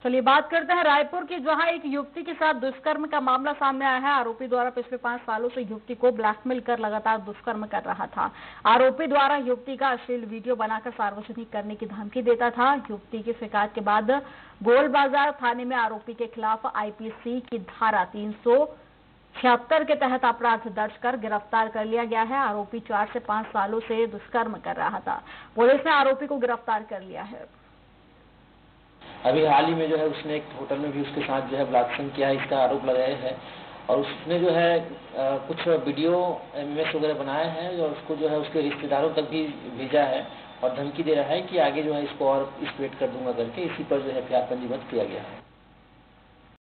चलिए बात करते हैं रायपुर की, जहां एक युवती के साथ दुष्कर्म का मामला सामने आया है। आरोपी द्वारा पिछले 5 सालों से युवती को ब्लैकमेल कर लगातार दुष्कर्म कर रहा था। आरोपी द्वारा युवती का अश्लील वीडियो बनाकर सार्वजनिक करने की धमकी देता था। युवती की शिकायत के बाद गोल बाजार थाने में आरोपी के खिलाफ आईपीसी की धारा 376 के तहत अपराध दर्ज कर गिरफ्तार कर लिया गया है। आरोपी 4 से 5 सालों से दुष्कर्म कर रहा था। पुलिस ने आरोपी को गिरफ्तार कर लिया है। अभी हाल ही में जो है उसने एक होटल में भी उसके साथ जो है बलात्कार किया है, इसका आरोप लगाया है। और उसने जो है कुछ वीडियो एमएस वगैरह बनाए हैं और उसको जो है उसके रिश्तेदारों तक भी भेजा है और धमकी दे रहा है कि आगे जो है इसको और स्प्रेड कर दूंगा करके। इसी पर जो है एफआईआर पंजीबद्ध किया गया है।